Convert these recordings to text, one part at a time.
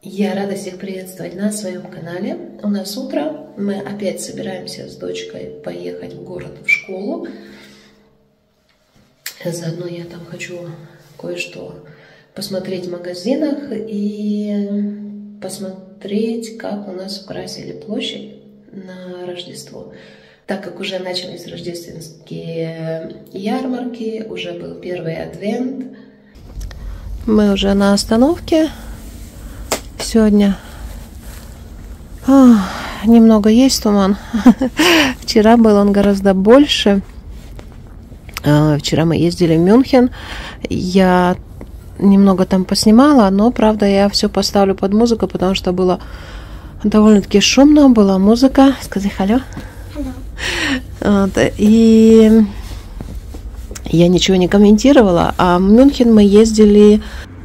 Я рада всех приветствовать на своем канале. У нас утро. Мы опять собираемся с дочкой поехать в город в школу. Заодно я там хочу кое-что посмотреть в магазинах и посмотреть, как у нас украсили площадь на Рождество. Так как уже начались рождественские ярмарки, уже был первый адвент. Мы уже на остановке. Сегодня немного есть туман. Вчера был он гораздо больше. Вчера мы ездили в Мюнхен. Я немного там поснимала, но, правда, я все поставлю под музыку, потому что было довольно-таки шумно, была музыка. Скажи алло. Вот, и я ничего не комментировала. А в Мюнхен мы ездили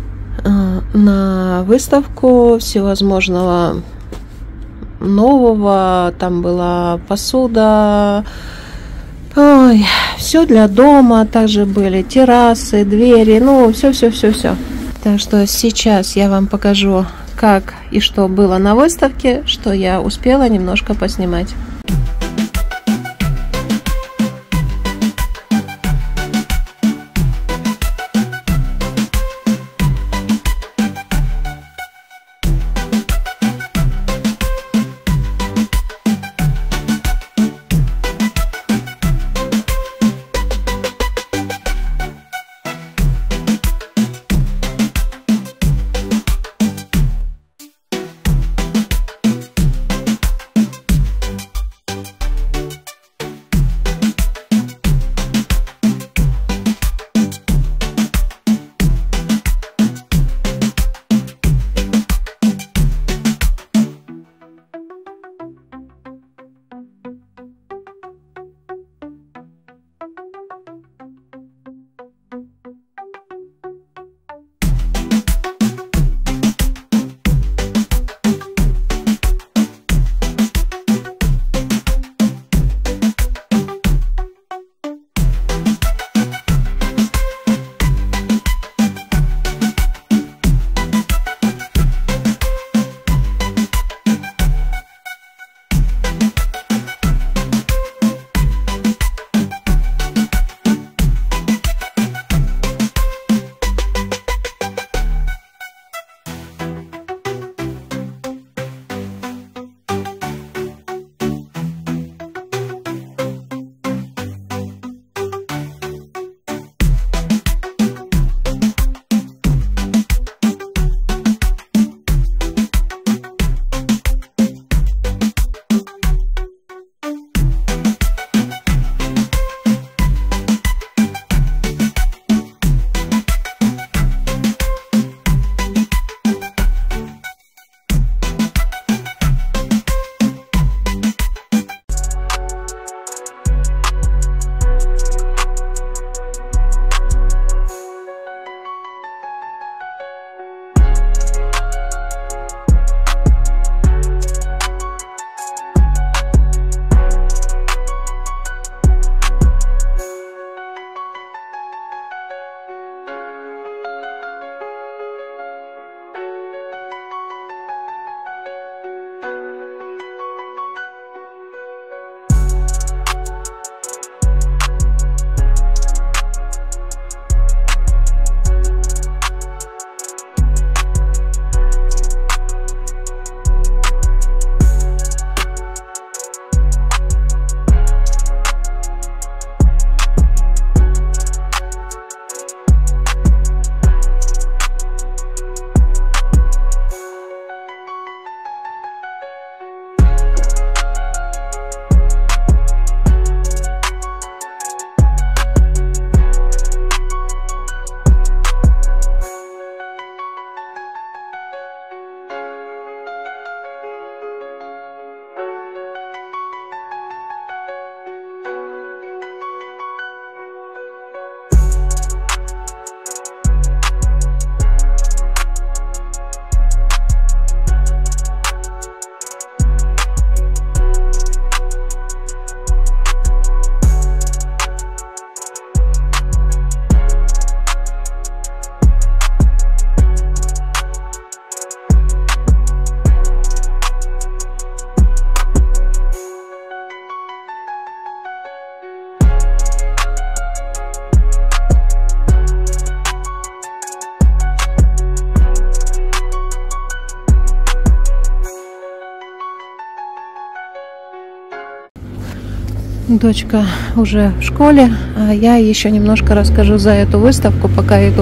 на выставку всевозможного нового. Там была посуда, все для дома, также были террасы, двери, ну все. Так что сейчас я вам покажу, как и что было на выставке, что я успела немножко поснимать. Дочка уже в школе, а я еще немножко расскажу за эту выставку, пока иду.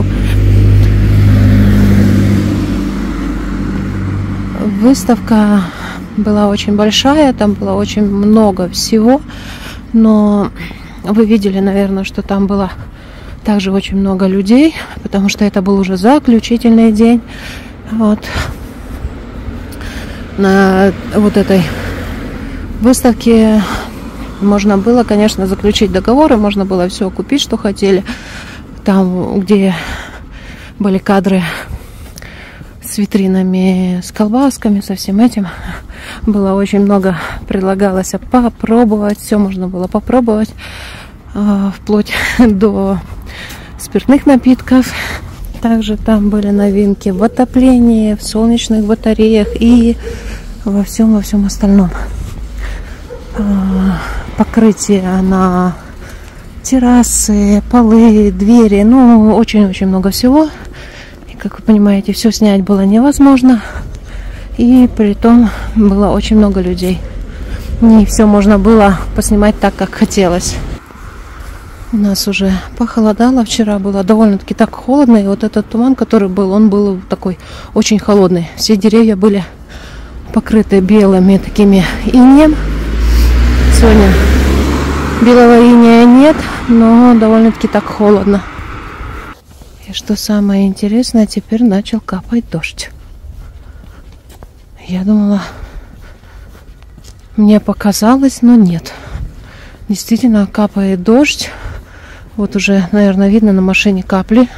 Выставка была очень большая, там было очень много всего, но вы видели, наверное, что там было также очень много людей, потому что это был уже заключительный день. Вот. На вот этой выставке можно было, конечно, заключить договоры, можно было все купить, что хотели. Там, где были кадры с витринами, с колбасками, со всем этим, было очень много, предлагалось попробовать, все можно было попробовать, вплоть до спиртных напитков. Также там были новинки в отоплении, в солнечных батареях и во всем остальном. Покрытие на террасы, полы, двери, ну, очень-очень много всего. И, как вы понимаете, все снять было невозможно. И при том было очень много людей. Не все можно было поснимать так, как хотелось. У нас уже похолодало. Вчера было довольно-таки так холодно. И вот этот туман, который был, он был такой очень холодный. Все деревья были покрыты белыми такими инеем. Сегодня белого инея нет, но довольно-таки так холодно. И что самое интересное, теперь начал капать дождь. Я думала, мне показалось, но нет. Действительно капает дождь. Вот уже, наверное, видно на машине капли.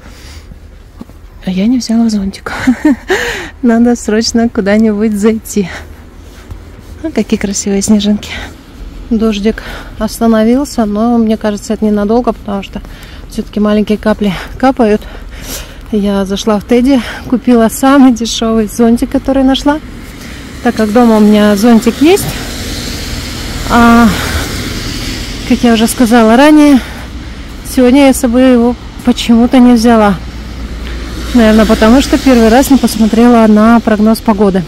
А я не взяла зонтик. Надо срочно куда-нибудь зайти. Какие красивые снежинки. Дождик остановился, но мне кажется, это ненадолго, потому что все-таки маленькие капли капают. Я зашла в Тедди, купила самый дешевый зонтик, который нашла. Так как дома у меня зонтик есть, а, как я уже сказала ранее, сегодня я с собой его почему-то не взяла. Наверное, потому что первый раз не посмотрела на прогноз погоды.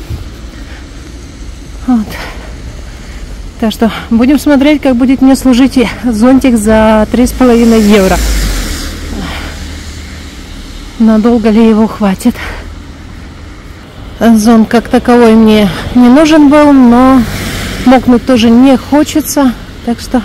Вот. Так что будем смотреть, как будет мне служить зонтик за 3,5 евро. Надолго ли его хватит? Зонт как таковой мне не нужен был, но мокнуть тоже не хочется. Так что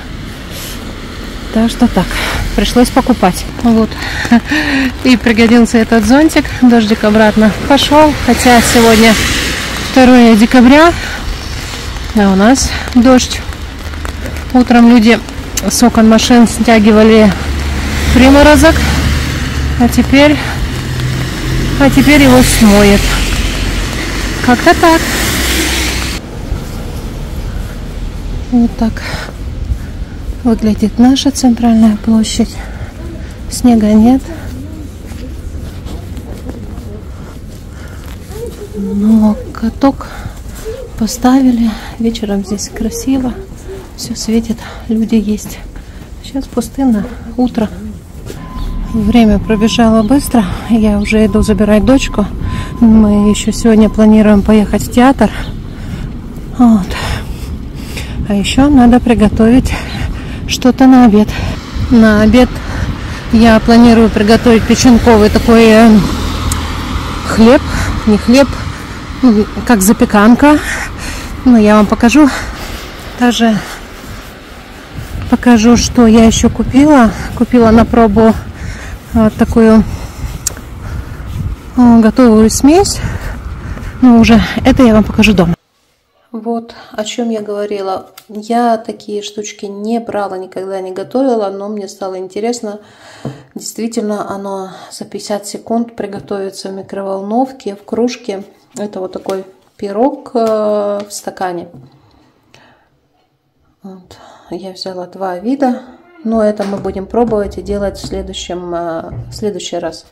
так. Пришлось покупать. Вот. И пригодился этот зонтик. Дождик обратно пошел. Хотя сегодня 2 декабря. А у нас дождь. Утром люди с окон машин стягивали приморозок, а теперь его смоет. Как-то так. Вот так выглядит наша центральная площадь. Снега нет. Но каток поставили. Вечером здесь красиво. Все светит. Люди есть. Сейчас пустынно. Утро. Время пробежало быстро. Я уже иду забирать дочку. Мы еще сегодня планируем поехать в театр. Вот. А еще надо приготовить что-то на обед. На обед я планирую приготовить печенковый такой хлеб. Не хлеб, как запеканка. Но я вам покажу. Даже покажу, что я еще купила. Купила на пробу такую готовую смесь. Ну, уже это я вам покажу дома. Вот о чем я говорила. Я такие штучки не брала, никогда не готовила, но мне стало интересно. Действительно, оно за 50 секунд приготовится в микроволновке, в кружке. Это вот такой пирог в стакане. Вот. Я взяла 2 вида, но это мы будем пробовать и делать в следующий раз.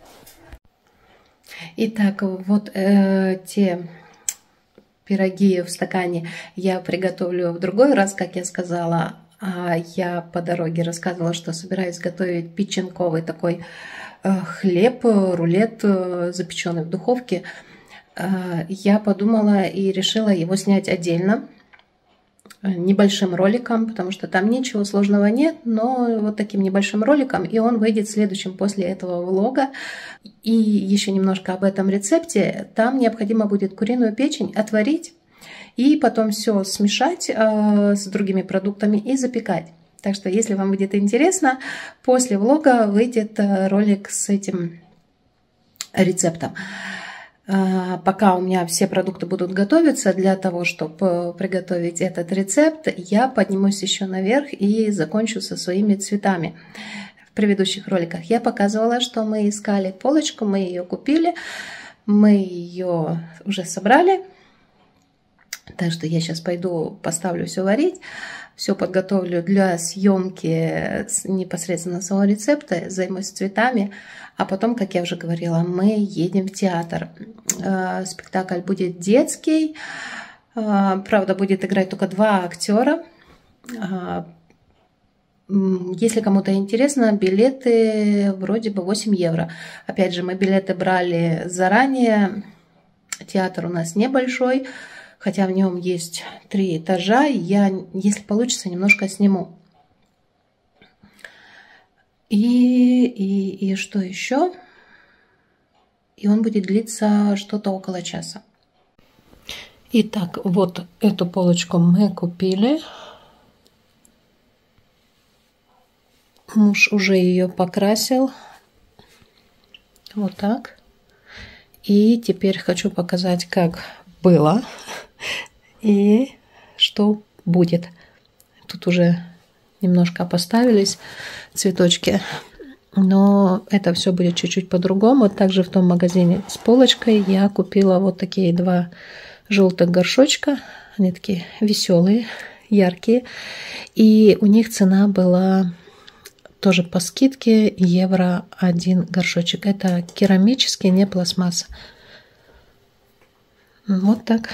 Итак, вот те пироги в стакане я приготовлю в другой раз, как я сказала. Я по дороге рассказывала, что собираюсь готовить печенковый такой хлеб, рулет, запеченный в духовке. Я подумала и решила его снять отдельно. небольшим роликом, потому что там ничего сложного нет, но вот таким небольшим роликом, и он выйдет следующим после этого влога. И еще немножко об этом рецепте. Там необходимо будет куриную печень отварить и потом все смешать с другими продуктами и запекать. Так что, если вам будет интересно, после влога выйдет ролик с этим рецептом. Пока у меня все продукты будут готовиться для того, чтобы приготовить этот рецепт, я поднимусь еще наверх и закончу со своими цветами. В предыдущих роликах я показывала, что мы искали полочку, мы ее купили, мы ее уже собрали. Так что я сейчас пойду поставлю все варить, все подготовлю для съемки непосредственно самого рецепта, займусь цветами. А потом, как я уже говорила, мы едем в театр. Спектакль будет детский. Правда, будет играть только 2 актера. Если кому-то интересно, билеты вроде бы 8 евро. Опять же, мы билеты брали заранее. Театр у нас небольшой, хотя в нем есть 3 этажа. Я, если получится, немножко сниму. И что еще? И он будет длиться что-то около часа. Итак, вот эту полочку мы купили. Муж уже ее покрасил. Вот так. И теперь хочу показать, как было и что будет. Тут уже немножко поставились цветочки, но это все будет чуть-чуть по-другому. Также в том магазине с полочкой я купила вот такие 2 желтых горшочка. Они такие веселые, яркие. И у них цена была тоже по скидке евро 1 горшочек. Это керамический, не пластмасса. Вот так.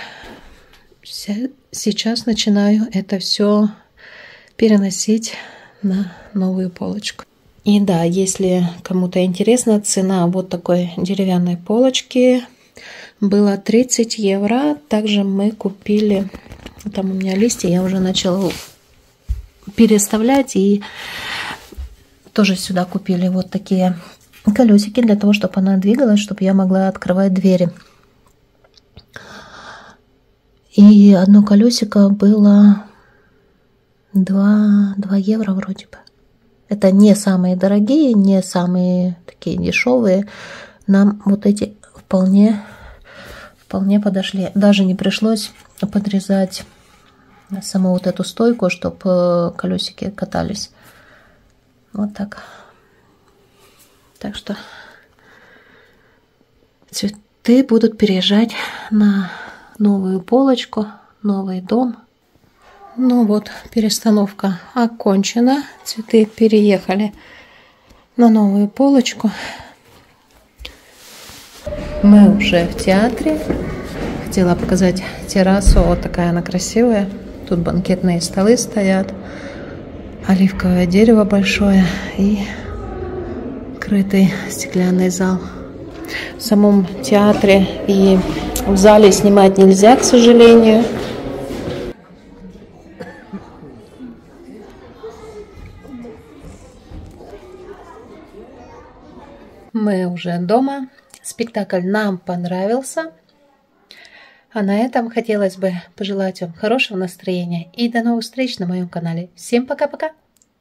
Сейчас начинаю это все переносить на новую полочку. И да, если кому-то интересно, цена вот такой деревянной полочки была 30 евро. Также мы купили, там у меня листья, я уже начала переставлять, и тоже сюда купили вот такие колесики для того, чтобы она двигалась, чтобы я могла открывать двери. И одно колесико было 2 евро вроде бы. Это не самые дорогие, не самые такие дешевые. Нам вот эти вполне подошли. Даже не пришлось подрезать саму вот эту стойку, чтобы колесики катались. Вот так. Так что цветы будут переезжать на новую полочку, новый дом. Ну вот, перестановка окончена. Цветы переехали на новую полочку. Мы уже в театре. Хотела показать террасу. Вот такая она красивая. Тут банкетные столы стоят. Оливковое дерево большое. И крытый стеклянный зал. В самом театре и в зале снимать нельзя, к сожалению. Мы уже дома. Спектакль нам понравился. А на этом хотелось бы пожелать вам хорошего настроения и до новых встреч на моем канале. Всем пока-пока!